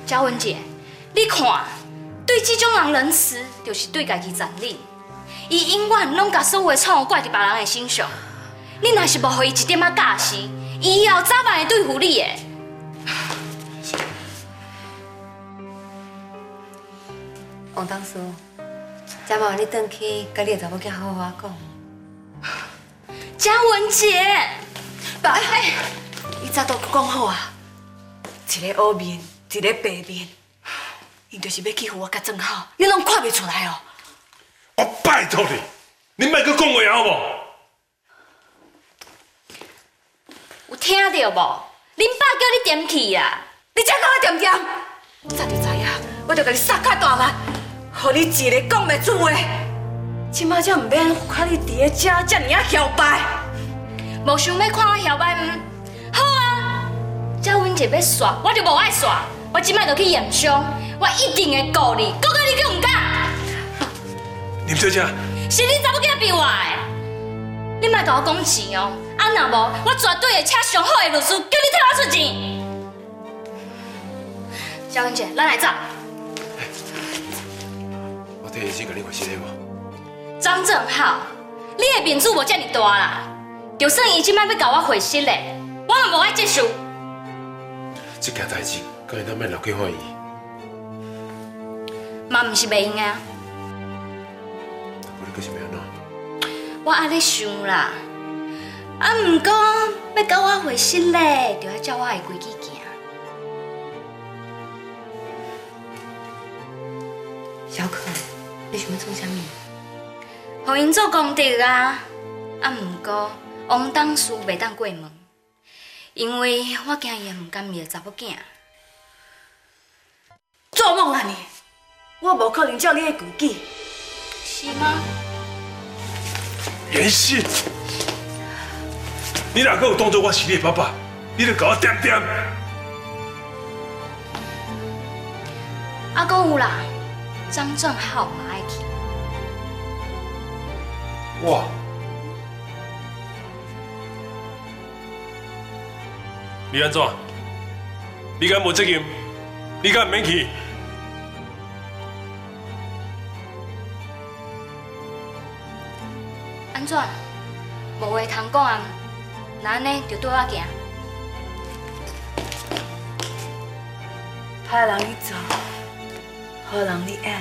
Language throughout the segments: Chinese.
嘉文姐，你看，对这种人仁慈，就是对家己残忍。伊永远拢把所有的错误怪伫别人的身上。你若是无互伊一点仔教示，伊以后早晚会对付你的。 王董事，假麻烦你转去，甲你的查某囝好好讲。 嘉文姐， 爸，伊早都讲好啊，一个黑面，一个白面，伊就是要欺负我甲正好，你拢看袂出来哦。 我拜托你，你莫搁讲话好无？ 有听到无？恁爸叫你点去啦！ 你才甲我点点，早就知影，我就甲你撒开大力，互你一个讲袂出话。即马才唔免看你伫咧遮遮尔啊摇摆， 无想要看我摇摆好啊！嘉文姐要耍，我就无爱耍。我即摆就去验伤，我一定会顾你，顾到你去唔敢。 林小姐， 是你查某囝逼我的，你莫甲我讲钱哦，啊若无，我绝对会请上好的律师，叫你替我出钱。嘉文姐，咱来走。 我替医生甲你回信了无？ 张正浩，你的面子无遮尔大啦，就算伊即摆要甲我回信咧，我嘛无爱接受。 这件代志，可能咱免留去怀疑。 嘛毋是袂用啊。 不然佫是要安怎？ 我安尼想啦，啊，毋过要甲我回信咧，就要照我的规矩行。 小可，你想要做啥物？ 互因做功德啊！啊，毋过王董事袂当过问，因为我惊伊会毋甘伊的查某囝。 做梦啊你！我无可能照你的规矩。 是吗？ 妍希，你若阁有当作我是你的爸爸，你就甲我点点。 啊，阁有啦，张正浩嘛爱去。 哇！你安怎？你敢无责任？你敢唔免去？ 安怎？无话通讲啊？那安尼就对我行。 歹人你做，好人你演，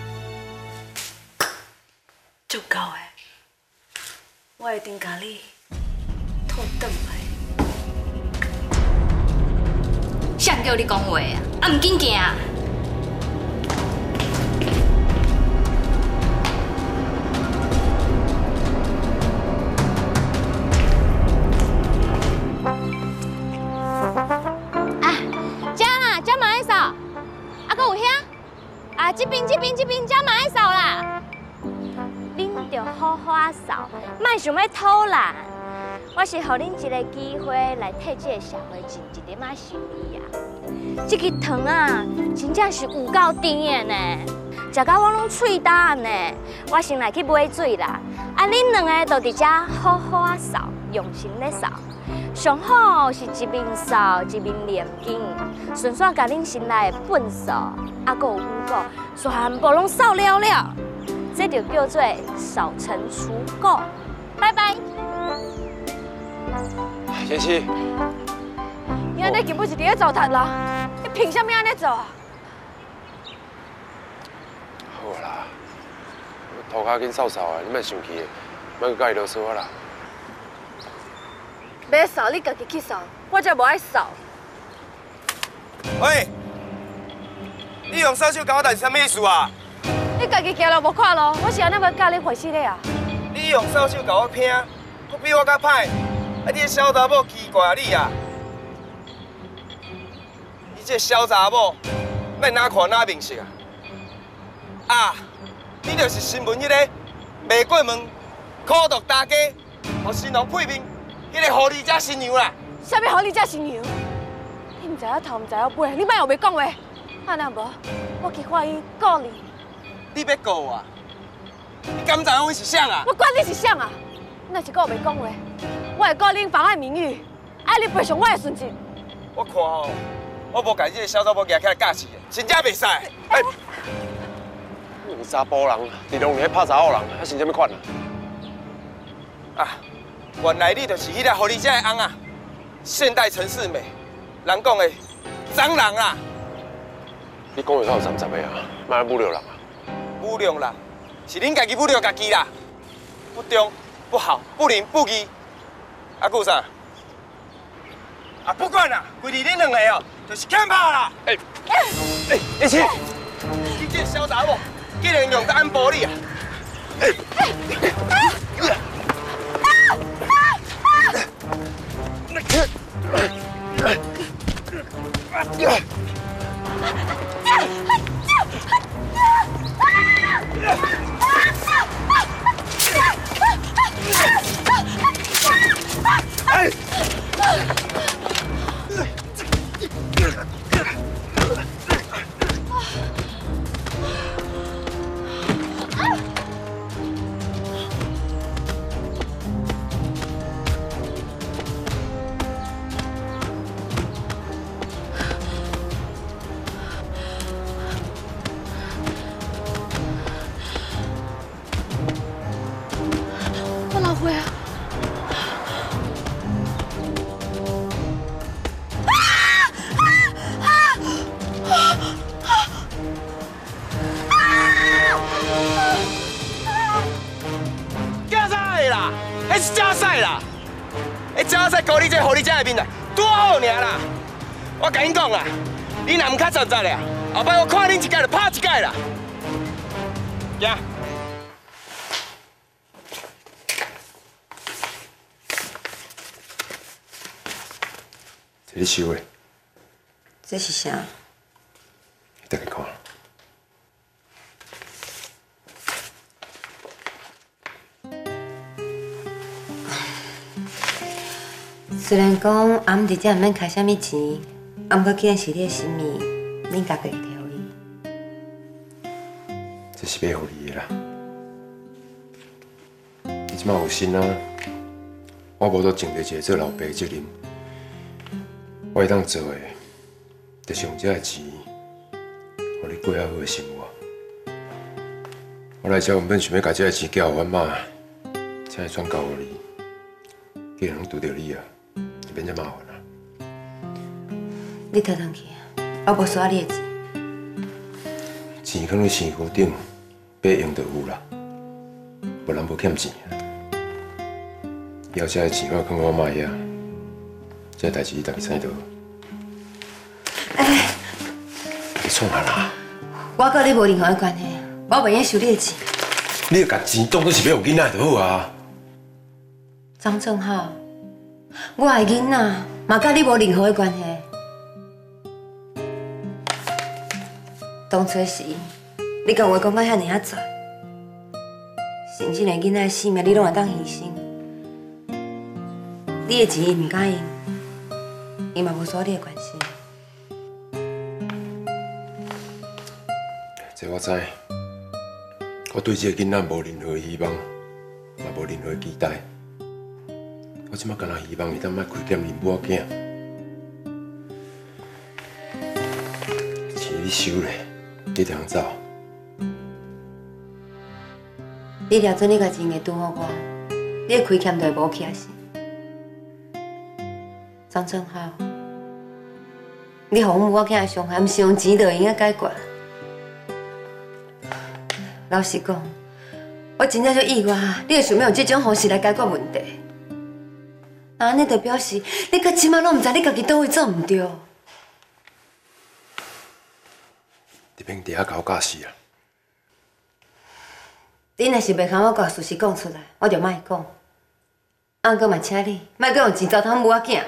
足够的。我一定甲你拖转来。 谁叫你讲话啊？啊，唔紧行啊！ 这边，遮嘛爱扫啦！恁着好好啊扫，莫想要偷懒。我是予恁一个机会来替这个社会尽一点仔心意啊！这个糖啊，真正是有够甜的呢，食到我拢喙干呢。我先来去买水啦，啊，恁两个就伫遮好好啊扫，用心咧扫。上好是一面扫一面念经，顺便甲恁心内的粪扫，啊，阁有污垢，全部拢扫了了。这就叫做扫尘除垢。拜拜。 妍希， 你安尼根本是伫咧糟蹋啦！你凭啥物安尼做啊？ 好啦，涂骹紧扫扫啊，你莫生气，莫去甲伊啰嗦啦。 要扫你家己去扫，我才无爱扫。 喂，你用扫帚甲我代是啥物意思啊？ 你家己行路无看路，我是安尼要教你回事的啊。 你用扫帚甲我拼，佫比我较歹，啊！你个小查某奇怪啊你啊！你这小查某，要哪看哪面色啊？啊！你就是新闻迄个卖过门、苦毒大家，互新郎配面，迄个狐狸精新娘啦！ 啥物狐狸精新娘？你唔知影头，唔知影尾，你莫后袂讲话。啊，若无，我去法院告你。 你要告我？你敢知影阮是啥啊？ 我管你是啥啊！你若是搁袂讲话，我会告恁妨碍名誉，爱你赔偿我的纯钱。 我看吼， 我无把这个小查某抓起来教死的，真正袂使。 哎，你查甫人，伫农田拍查某人，还是什么款啊？ 啊，原来你就是迄个互你遮的翁啊！现代陈世美，人讲的脏人啦。 你讲的够脏脏的啊，莫侮辱人啊！ 侮辱人，是恁家己侮辱家己啦！不忠、不好、不仁不义。啊，还有啥？啊，不管啦，规日恁两个哦，就是欠拍啦！一起！你这小查某，竟然用得安玻璃啊！你这互你这的面来，多好尔啦！我甲恁讲啦，你若唔较站在咧，后摆我看恁一届就拍一届啦。行。 这你收的， 这是啥？ 等下看。 虽然讲暗伫遮毋免开啥物钱，啊，毋过既然是你的心意，恁家己会听伊。 这是要互你的啦。你即摆有心啊，我无都尽着一个做老爸的责任。我会当做的，就是用这个钱，互你过较好的生活。我来遮原本想要把这个钱交阮妈，才会转交互你。既然拢拄着你啊！就变这麻烦啦。 你退转去，我无刷你的钱。 钱放伫钱库顶，白用就有啦，无人无欠钱啊。以后这个钱我放我妈遐，这代志你家己知道。 哎， 你创啥啦？ 我跟你无任何的关系，我袂用收你的钱。 你就把钱当作是要用囡仔就好啊。 张正浩。我的囡仔嘛，甲你无任何的关系。当初时，你甲我讲到遐尔啊绝，甚至连囡仔的性命你拢会当牺牲。你的钱伊唔敢用，伊嘛无刷你的关系。 这我知，我对这个囡仔无任何希望，也无任何期待。我即马干那希望伊当莫亏欠恁母仔囝，钱你收咧，你通走。 你了准你家钱会拄好我，你的亏欠就会无起死。张正浩，你互阮母仔囝的伤害，毋是用钱就会用解决。老实讲，我真正就意外，你会想要用这种方式来解决问题。安尼就表示你到即马拢毋知你家己倒位做毋对。 你免伫遐搞假死啊！ 你若是袂堪我把事实讲出来，我就莫讲。啊，搁嘛请你莫搁用钱糟蹋母仔囝。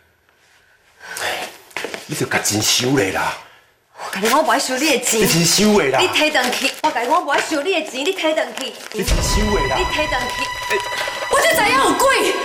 你就甲钱收咧啦！ 我甲你讲，我无爱收你的钱。 你钱收咧啦！ 你摕转去！我甲你讲，我无爱收你的钱，你摕转去。 你钱收咧啦！ 你摕转去！我就知影有鬼。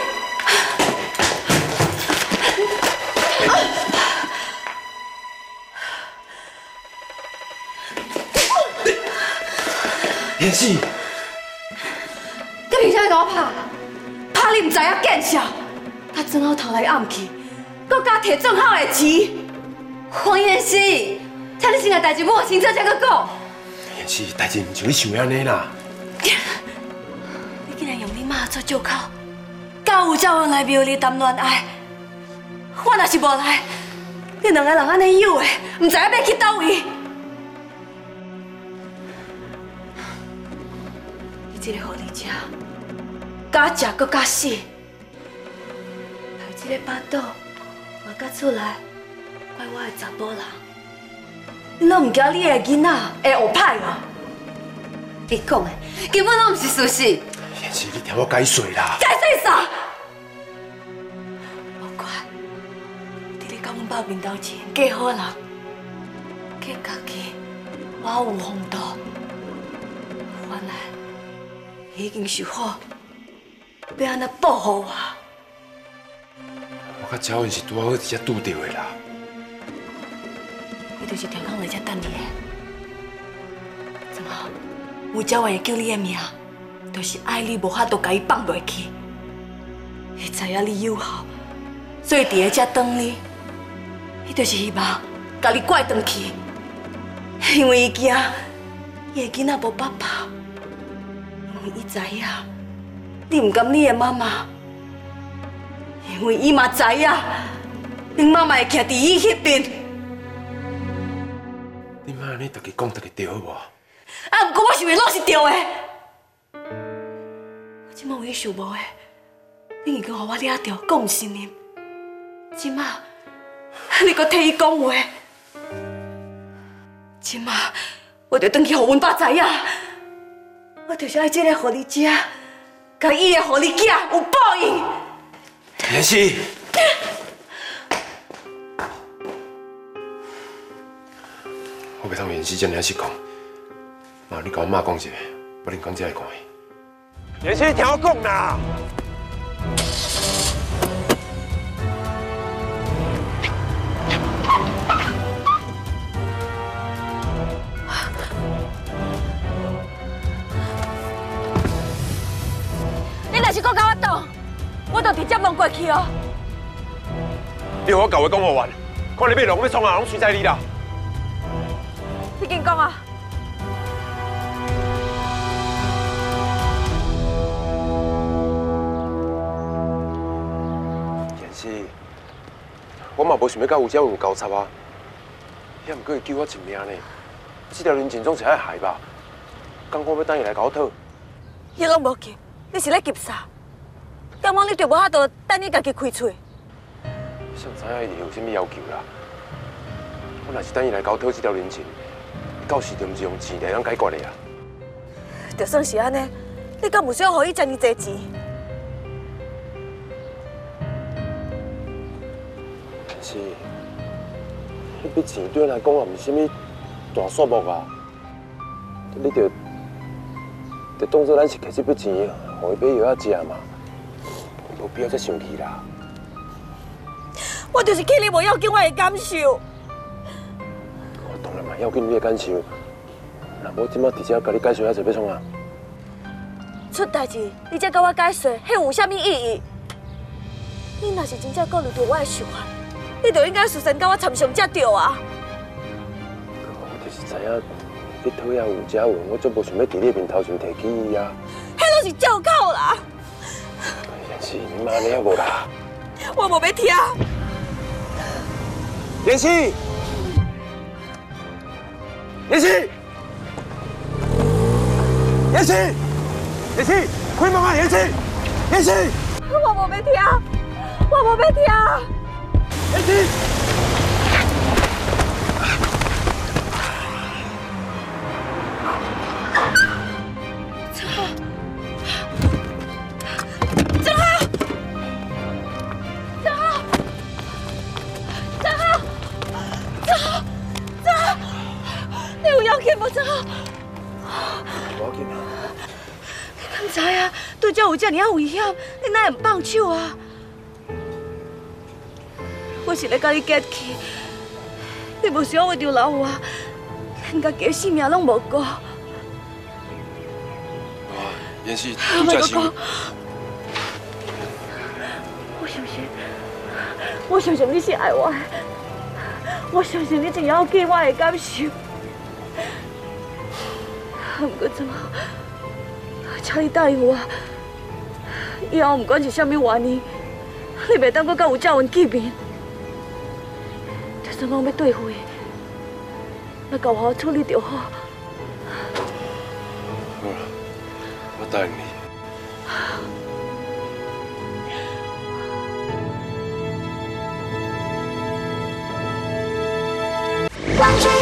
演戏， 你凭啥甲我拍？拍你唔知影见笑，他正好偷来暗去，搁加摕正好的钱，我妍希，请你先把代志摸清楚再搁讲。 妍希，代志唔像你想的安尼啦。 你竟然用你妈做借口，教有教人来庙里谈恋爱。我若是无来，你两个人安尼有的，唔知影要去倒位。你这个狐狸精，假食搁假死，害这个巴肚活甲出来，怪我的查甫人。你拢唔惊你的囡仔会学歹哦？你讲的根本拢唔是事实。 妍希，你听我解说啦。 解释啥？无怪，伫你甲阮爸面头前假好人，假家己我有风度，原来已经想好要安怎保护我。 我甲赵云是拄好伫遮拄到的啦。 伊就是天空来遮等你的。怎么？有鸟会救你的命，就是爱你无法度甲伊放落去。伊知影你有效，所以伫咧遮等你。伊就是希望甲你拐转去，因为伊惊伊的囡仔无爸爸，因为伊知影你唔甘你的妈妈，因为伊嘛知影恁妈妈会徛伫伊迄边。 你妈安尼逐个讲逐个对好无？ 啊，不过我想的拢是对的。我即摆有意想无的，你已经互我抓到，讲唔信任。即摆你搁替伊讲话，即摆我着转去互阮爸知影，我就是爱这个狐狸精，甲伊的狐狸囝有报应。 妍希，我袂当妍希遮尔实讲。妈，你甲我妈讲一下，我恁公才来看伊。 妍希，听我讲啦。 你若是搁甲我斗，我就直接弄过去哦。 你和我教话讲好完，看你要弄要创啊，拢随在你啦。 你紧讲啊！ 是，我嘛无想要甲有鸟有交叉啊，也毋过会救我一命呢。这条人情总是爱害吧？刚我要等伊来甲我讨。 伊拢无急，你是咧急啥？敢讲你就无法度等你家己开喙？ 谁知影伊有啥物要求啦？我若是等伊来甲我讨这条人情，到时就毋是用钱来解决的啊。 就算是安尼，你敢有需要互伊遮尔济钱？ 是，迄笔钱对我来讲也毋是啥物大数目啊。你着当作咱是摕这笔钱，互伊买药仔食嘛，无必要再生气啦。 我就是气你无要紧我的感受。 我当然嘛要紧你的感受，那我即马直接甲你解释下就要创啊？ 出代志，你才甲我解释，迄有啥物意义？你若是真正顾虑到我的想法，你就应该事先甲我参详才对啊！ 我就是知影你讨厌有家运，我足无想要伫你面头前提起伊啊。 迄拢是借口啦！ 妍希，你妈你还无啦？ 我无要听。 妍希，妍希，妍希，妍希，开门啊！妍希，妍希， 我无要听，我无要听。 妍希。 正好， 无要紧啊。 你敢知影对这有遮尔啊危险，你哪会唔放手啊？我是咧甲你结气，你无需要为着老我，连家己的性命拢无顾。 妍希，你真是。 我相信你是爱我的， 我相信你真要记我的感受。不过怎么，请你答应我，以后不管是啥物原因，你袂当搁甲有赵文见面。就算讲要对付伊，要交我处理就好。 好了，我答应你。 光追